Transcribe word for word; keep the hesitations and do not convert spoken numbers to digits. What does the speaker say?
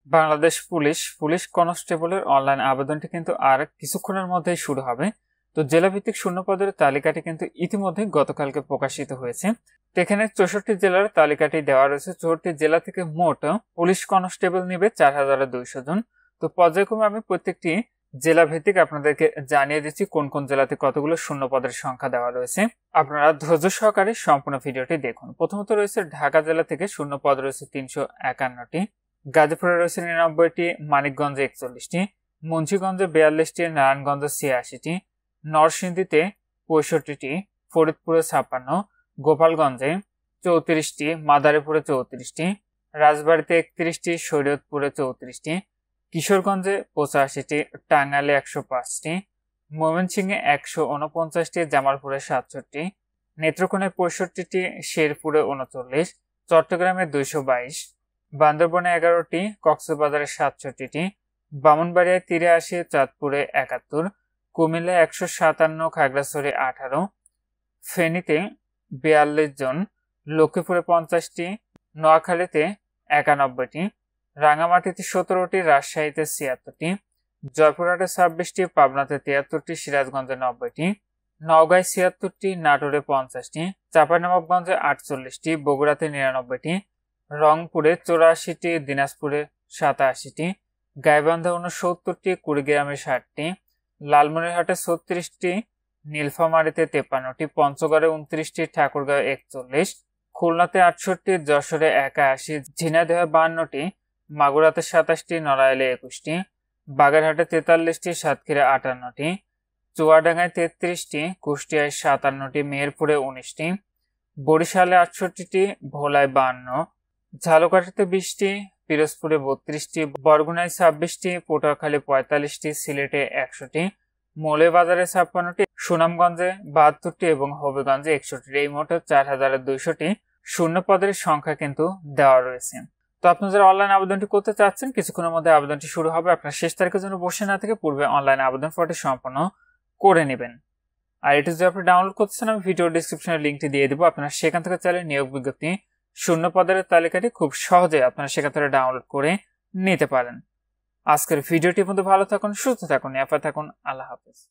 Bangladesh police police কনস্টেবলের online আবেদনটি কিন্তু আর কিছুক্ষণের মধ্যেই শুরু হবে। তো জেলাভিত্তিক শূন্য পদের তালিকাটি কিন্তু ইতিমধ্যে গতকালকে প্রকাশিত হয়েছে। তো এখানে চৌষট্টি জেলার তালিকাটি দেওয়া রয়েছে। চৌষট্টি জেলা থেকে মোট পুলিশ কনস্টেবল নিবে চার হাজার দুইশো জন। তো পর্যায়ক্রমে আমি প্রত্যেকটি জেলা ভিত্তিক আপনাদেরকে জানিয়ে দিচ্ছি কোন কোন জেলাতে কতগুলো শূন্য পদের সংখ্যা দেওয়া রয়েছে। আপনারা ধৈর্য সহকারে সম্পূর্ণ ভিডিওটি দেখুন। প্রথমত রয়েছে ঢাকা জেলা থেকে শূন্য পদ রয়েছে তিনশো একান্নটি, গাজীপুরে রয়েছে নিরানব্বইটি, মানিকগঞ্জে একচল্লিশটি, মুন্সিগঞ্জে বিয়াল্লিশটি, নারায়ণগঞ্জে ছিয়াশিটি, নরসিংদীতে পঁয়ষট্টিটি, ফরিদপুরে ছাপ্পান্ন, গোপালগঞ্জে চৌত্রিশটি, মাদারীপুরে চৌত্রিশটি, রাজবাড়ীতে একত্রিশটি, শরীয়তপুরে চৌত্রিশটি, কিশোরগঞ্জে পঁচাশিটি, টাঙ্গাইলে একশো পাঁচটি, ময়মনসিংহে একশো উনপঞ্চাশটি, জামালপুরে সাতষট্টি, নেত্রকোনায় পঁয়ষট্টিটি, শেরপুরে উনচল্লিশ, চট্টগ্রামে দুইশো বাইশ, বান্দরবনে এগারোটি, কক্সবাজারে সাতষট্টিটি, বামনবাড়িয়ায় তিরাশি, চাঁদপুরে একাত্তর, কুমিল্লায় একশো সাতান্ন, খাগড়াছড়ি আঠারো, ফেনীতে বিয়াল্লিশ জন, লক্ষ্মীপুরে পঞ্চাশটি, নোয়াখালীতে একানব্বইটি, রাঙামাটিতে সতেরোটি, রাজশাহীতে ছিয়াত্তরটি, জয়পুরহাটে ছাব্বিশটি, পাবনাতে তিয়াত্তরটি, সিরাজগঞ্জে নব্বইটি, নওগাঁয় ছিয়াত্তরটি, নাটোরে পঞ্চাশটি, চাঁপাইনবাবগঞ্জে আটচল্লিশটি, বগুড়াতে নিরানব্বইটি, রংপুরে চৌরাশিটি, দিনাজপুরে সাতাশিটি, গাইবান্ধা উনসত্তরটি, কুড়িগ্রামে ষাটটি, লালমনিরহাটে ছত্রিশটি, নীলফামারীতে তেপ্পান্নটি, পঞ্চগড়ে উনত্রিশটি, ঠাকুরগাঁও একচল্লিশ, খুলনাতে আটষট্টি, যশোরে একাশি, ঝিনাইদহে বান্নটি, মাগুরাতে সাতাশটি, নড়াইলে একুশটি, বাগেরহাটে তেতাল্লিশটি, সাতক্ষীরা আটান্নটি, চুয়াডাঙ্গায় তেত্রিশটি, কুষ্টিয়ায় সাতান্নটি, মেহেরপুরে উনিশটি, বরিশালে আটষট্টিটি, ভোলায় বান্ন, ঝালকাঠিতে বিশটি, পিরোজপুরে বত্রিশটি, বরগুনায় ছাব্বিশটি, পটুয়াখালী পঁয়তাল্লিশটি, সিলেটে একশোটি, মৌলভীবাজারে ছাপ্পান্নটি, সুনামগঞ্জে বাহাত্তরটি এবং হবিগঞ্জে একষট্টি। এই মোট চার হাজার দুইশোটি শূন্য পদের সংখ্যা কিন্তু দেওয়া রয়েছে। তো আপনি যারা অনলাইন আবেদনটি করতে চাচ্ছেন, কিছুক্ষণের মধ্যে আবেদনটি শুরু হবে। আপনার শেষ তারিখের জন্য বসে না থেকে পূর্বে অনলাইন আবেদন ফর্মটি সম্পন্ন করে নেবেন। আর এটি যদি আপনি ডাউনলোড করতেছেন, আমি ভিডিও ডিসক্রিপশনে লিঙ্কটি দিয়ে দেবো। আপনারা সেখান থেকে চাইলে নিয়োগ বিজ্ঞপ্তি শূন্য পদের তালিকাটি খুব সহজে আপনারা সেখান থেকে ডাউনলোড করে নিতে পারেন। আজকের ভিডিওটি মধ্যে ভালো থাকুন, সুস্থ থাকুন, নিরাপদ থাকুন। আল্লাহ হাফেজ।